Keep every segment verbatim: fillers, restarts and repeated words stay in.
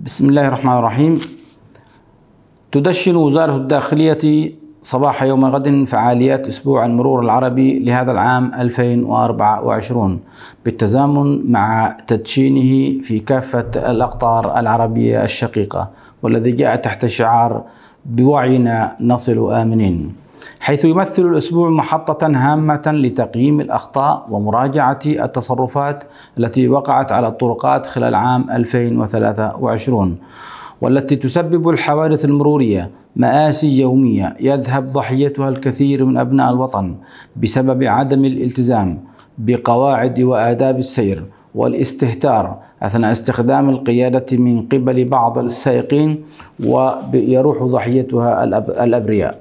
بسم الله الرحمن الرحيم. تدشن وزارة الداخلية صباح يوم غد فعاليات أسبوع المرور العربي لهذا العام ألفين وأربعة وعشرين بالتزامن مع تدشينه في كافة الأقطار العربية الشقيقة، والذي جاء تحت شعار بوعينا نصل آمنين، حيث يمثل الأسبوع محطة هامة لتقييم الأخطاء ومراجعة التصرفات التي وقعت على الطرقات خلال عام ألفين وثلاثة وعشرين، والتي تسبب الحوادث المرورية مآسي يومية يذهب ضحيتها الكثير من أبناء الوطن بسبب عدم الالتزام بقواعد وآداب السير والاستهتار أثناء استخدام القيادة من قبل بعض السائقين، ويروح ضحيتها الأبرياء.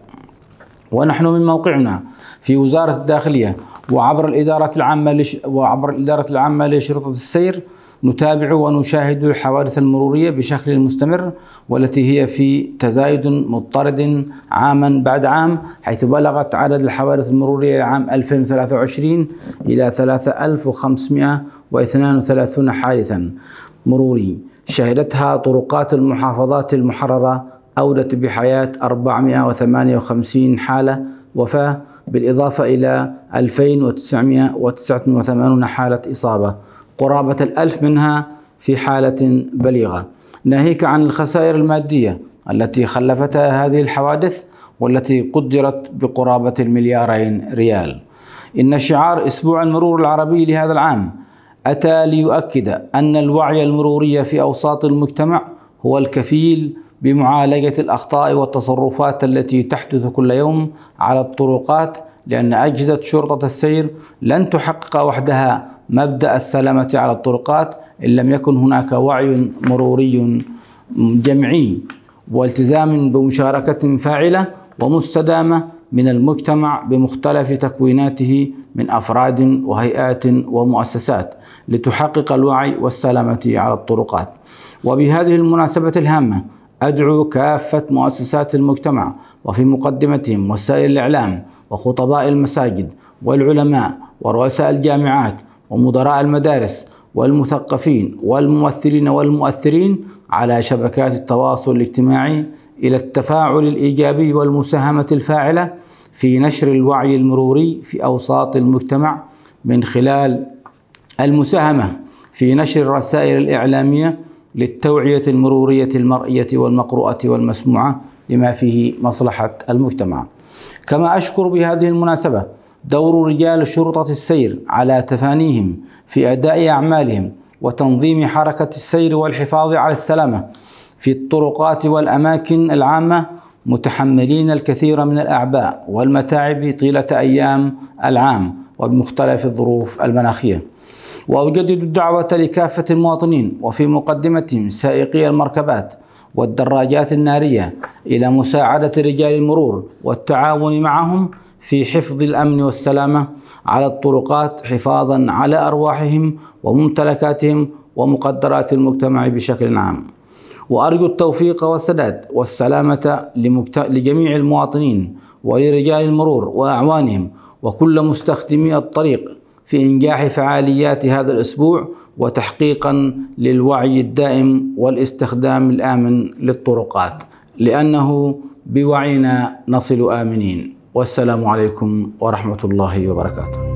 ونحن من موقعنا في وزارة الداخلية وعبر الإدارة العامة لش... وعبر الإدارة العامة لشرطة السير نتابع ونشاهد الحوادث المرورية بشكل مستمر، والتي هي في تزايد مضطرد عاما بعد عام، حيث بلغت عدد الحوادث المرورية عام ألفين وثلاثة وعشرين إلى ثلاثة آلاف وخمسمائة واثنين وثلاثين حادثا مروري شهدتها طرقات المحافظات المحررة، أودت بحياة أربعمائة وثمانية وخمسين حالة وفاة، بالإضافة إلى ألفين وتسعمائة وتسعة وثمانين حالة إصابة، قرابة الألف منها في حالة بليغة، ناهيك عن الخسائر المادية التي خلفتها هذه الحوادث، والتي قدرت بقرابة المليارين ريال. إن شعار أسبوع المرور العربي لهذا العام أتى ليؤكد أن الوعي المروري في أوساط المجتمع هو الكفيل بمعالجة الأخطاء والتصرفات التي تحدث كل يوم على الطرقات، لأن أجهزة شرطة السير لن تحقق وحدها مبدأ السلامة على الطرقات إن لم يكن هناك وعي مروري جمعي والتزام بمشاركة فاعلة ومستدامة من المجتمع بمختلف تكويناته من أفراد وهيئات ومؤسسات لتحقق الوعي والسلامة على الطرقات. وبهذه المناسبة الهامة أدعو كافة مؤسسات المجتمع وفي مقدمتهم وسائل الإعلام وخطباء المساجد والعلماء ورؤساء الجامعات ومدراء المدارس والمثقفين والممثلين والمؤثرين على شبكات التواصل الاجتماعي إلى التفاعل الإيجابي والمساهمة الفاعلة في نشر الوعي المروري في أوساط المجتمع، من خلال المساهمة في نشر الرسائل الإعلامية للتوعية المرورية المرئية والمقروءة والمسموعة لما فيه مصلحة المجتمع. كما أشكر بهذه المناسبة دور رجال شرطة السير على تفانيهم في أداء أعمالهم وتنظيم حركة السير والحفاظ على السلامة في الطرقات والأماكن العامة، متحملين الكثير من الأعباء والمتاعب طيلة أيام العام وبمختلف الظروف المناخية. وأجدد الدعوة لكافة المواطنين وفي مقدمتهم سائقي المركبات والدراجات النارية إلى مساعدة رجال المرور والتعاون معهم في حفظ الأمن والسلامة على الطرقات، حفاظا على أرواحهم وممتلكاتهم ومقدرات المجتمع بشكل عام. وأرجو التوفيق والسداد والسلامة لجميع المواطنين ولرجال المرور وأعوانهم وكل مستخدمي الطريق في إنجاح فعاليات هذا الأسبوع وتحقيقا للوعي الدائم والاستخدام الآمن للطرقات، لأنه بوعينا نصل آمنين. والسلام عليكم ورحمة الله وبركاته.